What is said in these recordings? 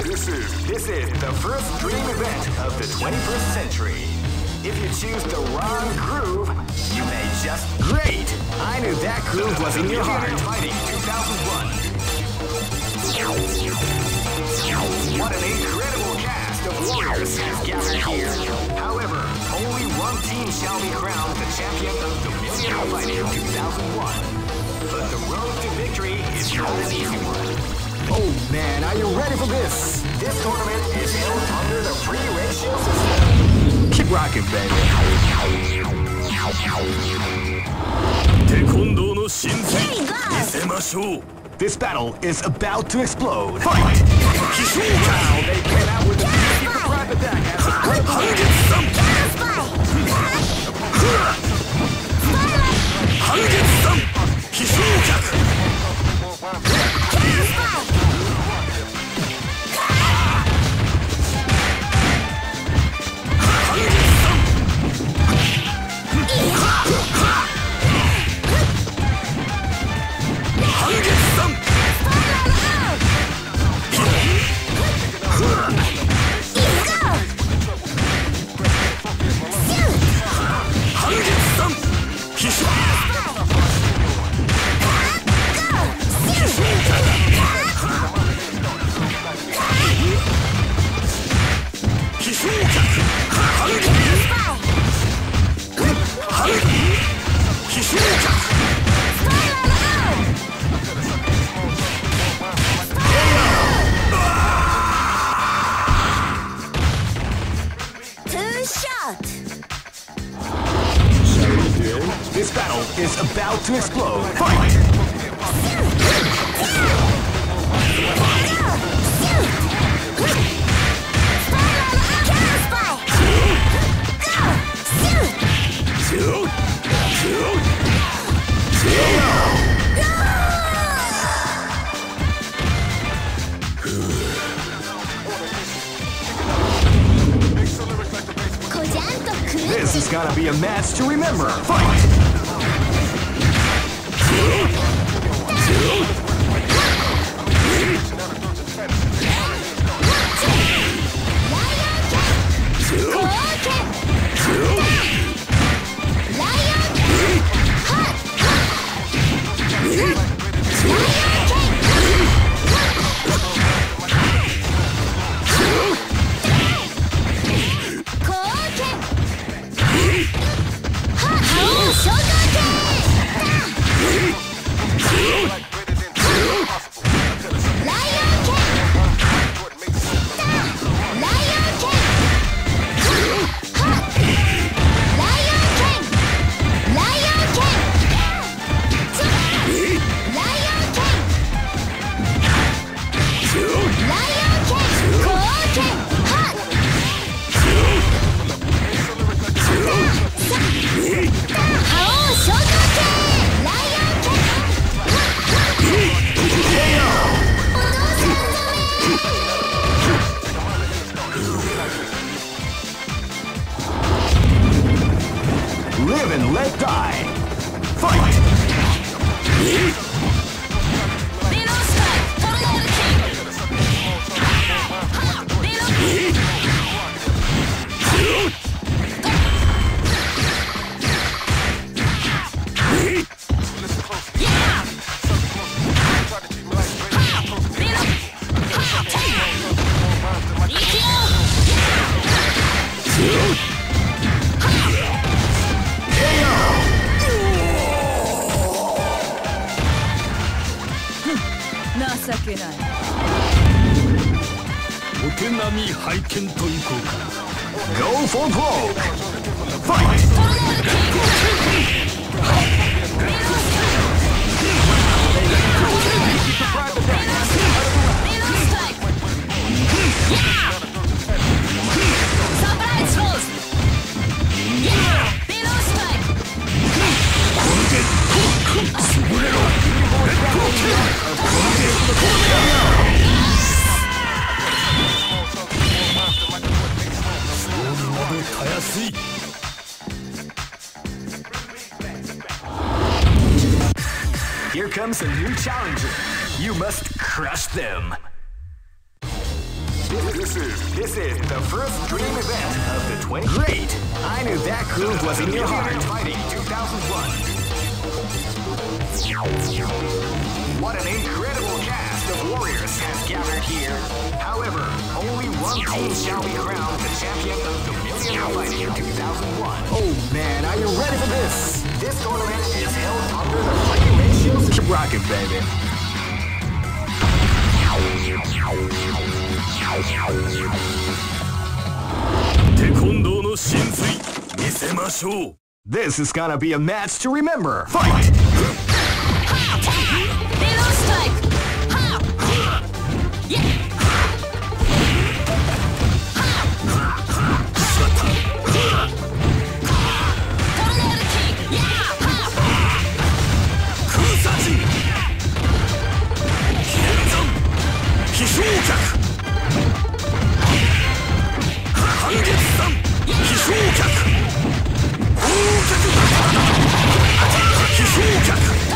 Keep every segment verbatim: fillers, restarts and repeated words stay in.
This is this is the first dream event of the twenty-first century. If you choose the wrong groove, you may just great. I knew that groove was in your heart. Fighting two thousand one. What an incredible cast of warriors has gathered here. However, only one team shall be crowned the champion of the Millionaire Fighting two thousand one. But the road to victory is not an easy one. Oh man, are you ready for this? This tournament is held under the free ratio system. Keep rocking, baby. This battle is about to explode. Fight! Wow, they came out with a sneaky surprise attack as a quick This battle is about to explode. Fight! This is gonna be a match to remember. Fight! Live and let die. Fight! Go for broke! Fight! Here comes a new challenger. You must crush them. This is this is the first dream event of the twenty. Great! I knew that groove was in your heart. Fighting two thousand one. What an incredible cast of warriors has gathered here. However, only one team shall be crowned the champion of the Millionaire Fighting two thousand one. Oh man, are you ready for this? This tournament is held under the fighting ratios. Keep rocking, baby. テコンドーの真髄見せましょう。 This is gonna be a match to remember. Fight! Middle strike! Ha! Yeah! Tornado kick! Yeah! Ha! 空差陣剣山飛翔脚半月山飛翔脚砲脚飛翔脚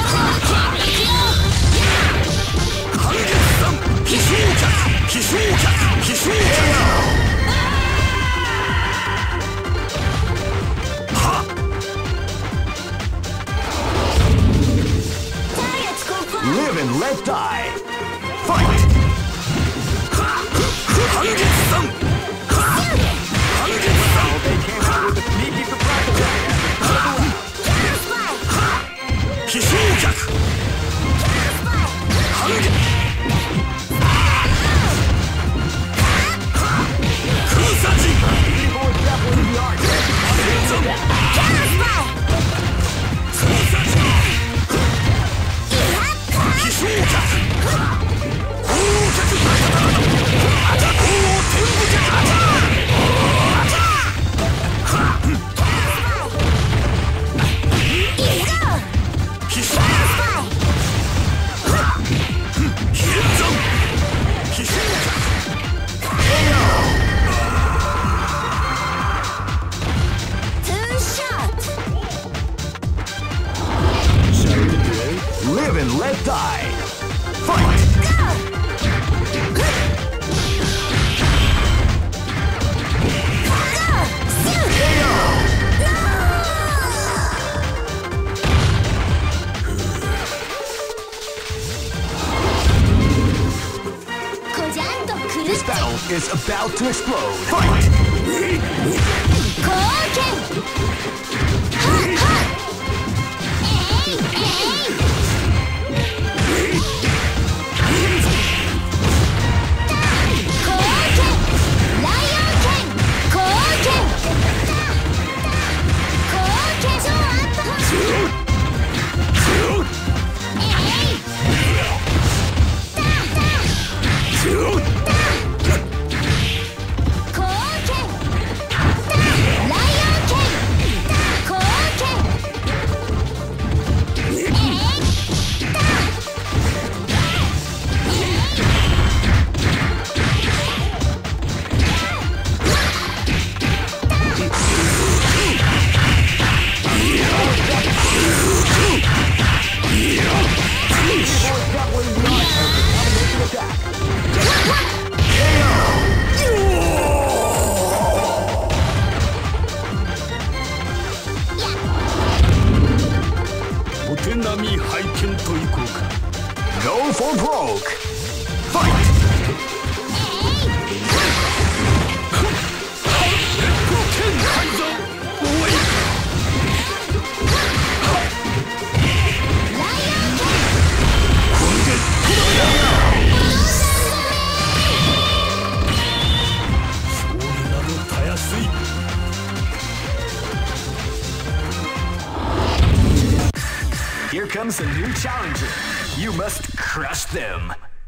半月山飛翔脚飛翔脚飛翔脚は Live and let die. Fight! 半月山半月山 They came out with a sneaky surprise attack. 飛翔脚半月空差陣 People is definitely the art. 剣山空差陣飛翔脚砲脚砲天武脚飛翔剣山飛翔脚 Two shot! Live and let die. Fight! This battle is about to explode. Fight! Go for broke. Fight! Here comes a new challenger. You must crush them.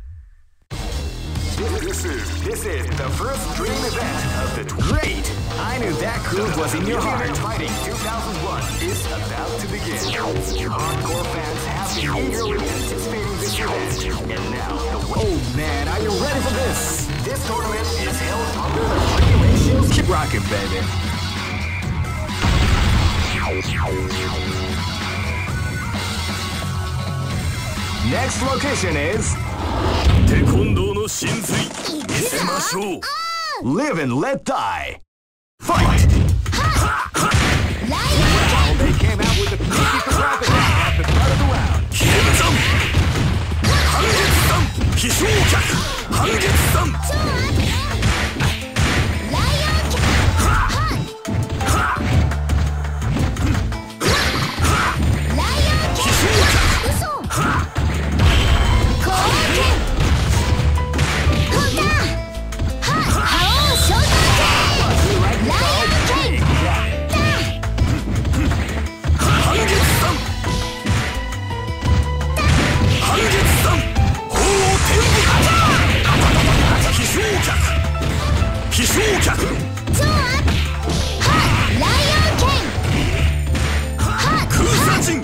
This is this is the first dream event of the great. I knew that groove was in your heart. Fighting two thousand one is about to begin. Hardcore fans have been eagerly anticipating this event, and now the oh man, are you ready for this? This tournament is held under the fighting ratios. Keep rocking, baby. Next location is テコンドーの真髄見せましょう。 Live and let die. Fight! Wow, they came out with a sneaky surprise attack at the start of the round. キレムザン半月山飛翔脚半月山飛翔脚空殺陣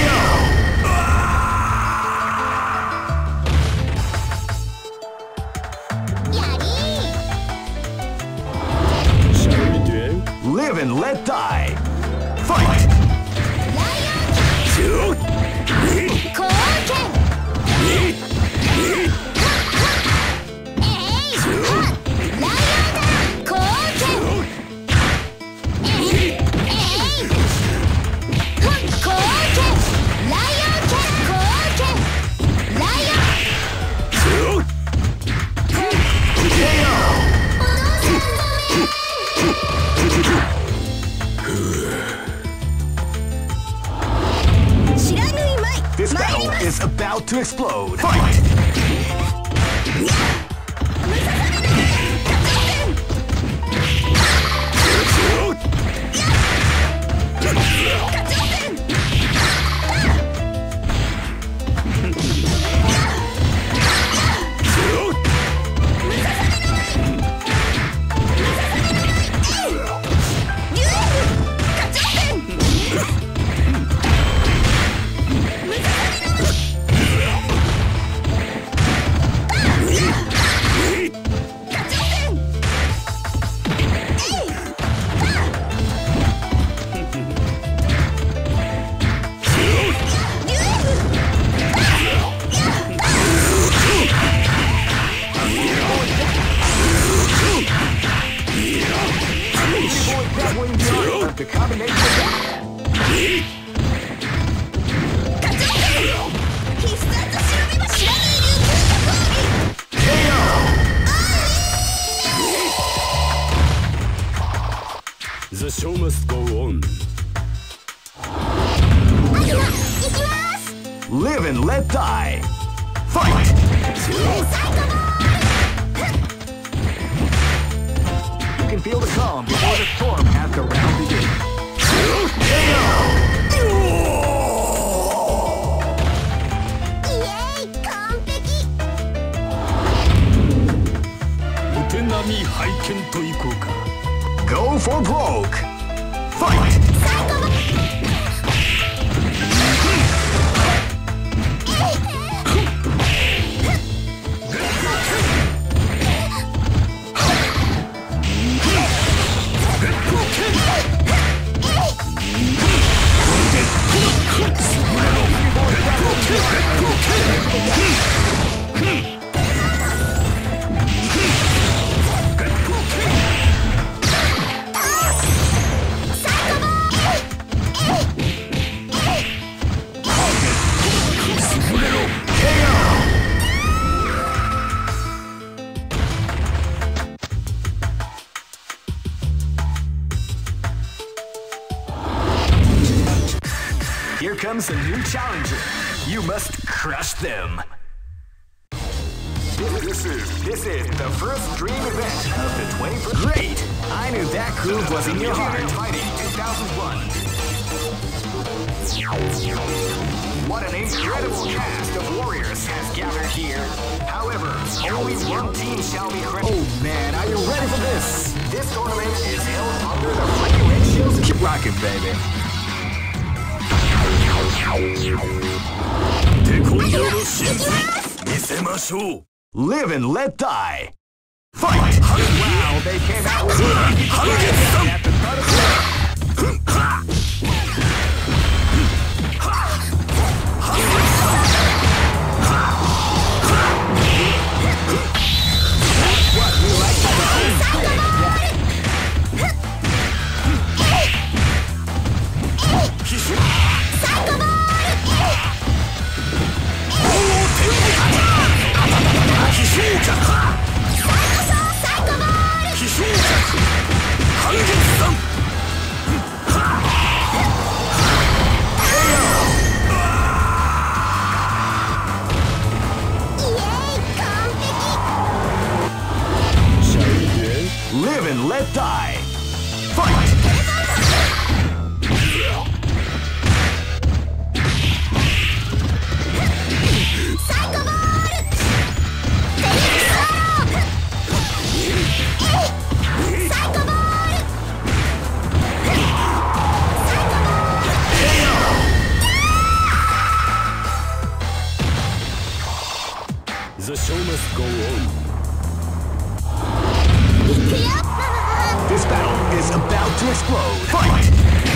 Live and let die. Fight! This battle is about to explode. Fight! The combination The show must go on. Live and let die. Fight! You can feel the calm before the storm as the round begins. Go for broke. Fight! Here comes a new challenger. You must crush them. This is this is the first dream event of the twenty-first. Great! I knew that groove was in your heart. Fighting two thousand one. What an incredible cast of warriors has gathered here. However, only one team shall be crowned. Oh man, are you ready for this? This tournament is held under the free red shields. Keep rocking, baby. テコンドーの真髄見せましょう。 Live and let die. Fight! Wow, they came out with 半月山 at the start of the round. 半月山 and let die. Fight! The show must go on. This battle is about to explode. Fight!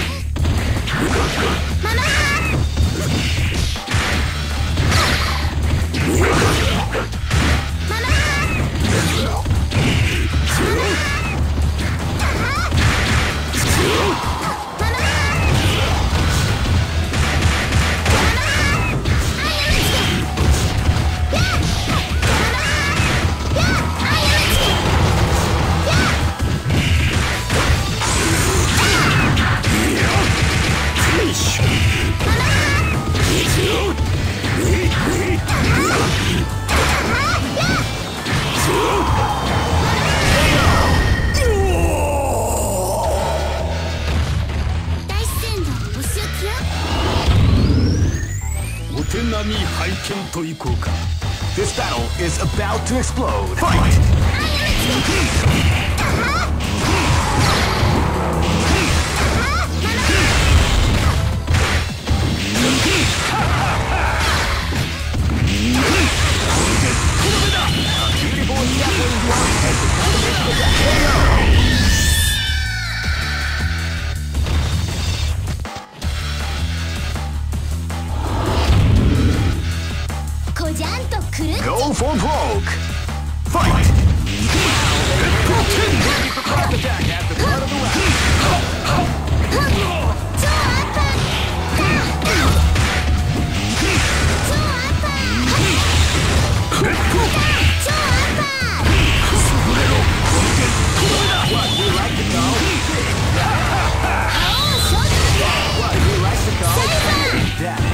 This battle is about to explode. Fight! Go for broke! Fight! Attack at the start of the round. What, you like to go? What, you like to go? Yeah.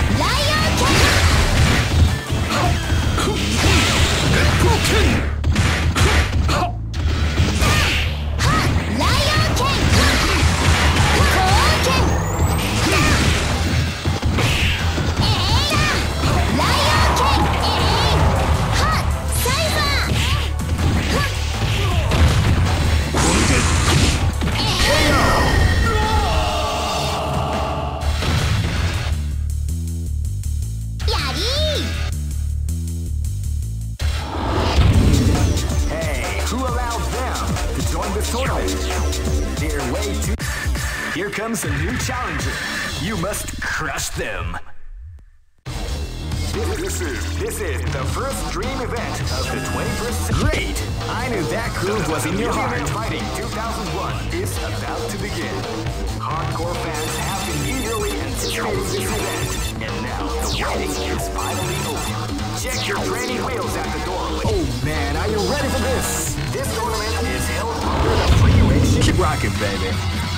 Here comes a new challenger. You must crush them. This is, this is the first dream event of the twenty-first century. Great! I knew that groove was in your heart. Fighting two thousand one is about to begin. Hardcore fans have been eagerly anticipating this event. And now the waiting is finally over. Check your training wheels at the door. Oh man, are you ready for this? This tournament is held under the free ratio. Keep rocking, baby.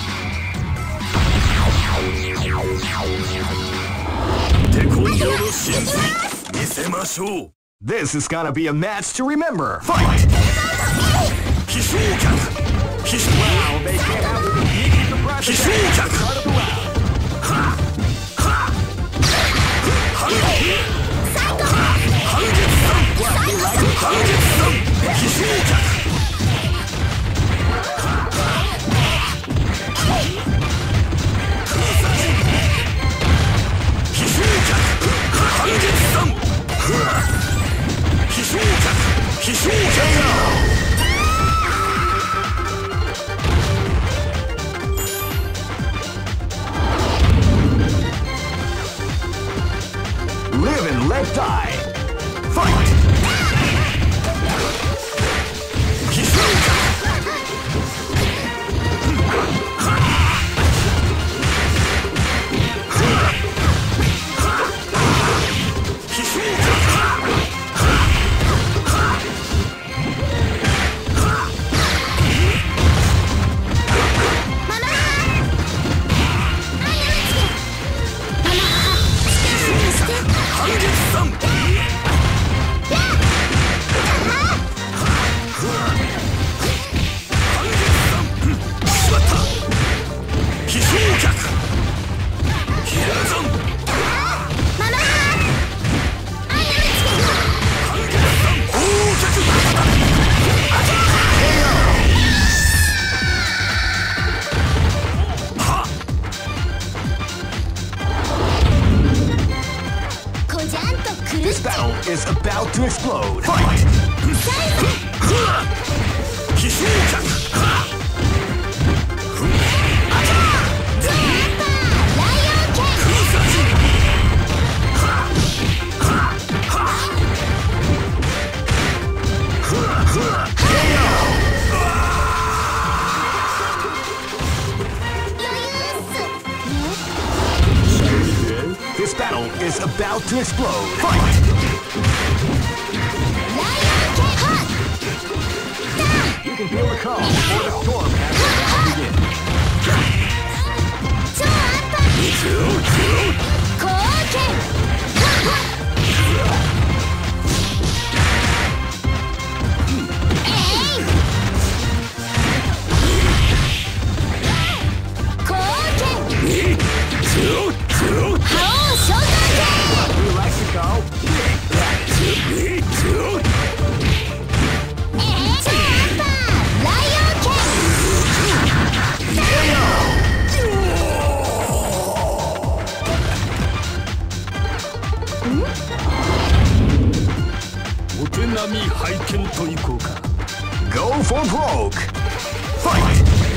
This is gonna be a match to remember. Fight! Wow, they can't have the surprise attack at the start of the round. What, you like it? K O! explode. Fight! 奇襲脚 This battle is about to explode. Fight! You can feel the calm before the storm has to begin. We like to call Big Dragon. Go for broke. Fight!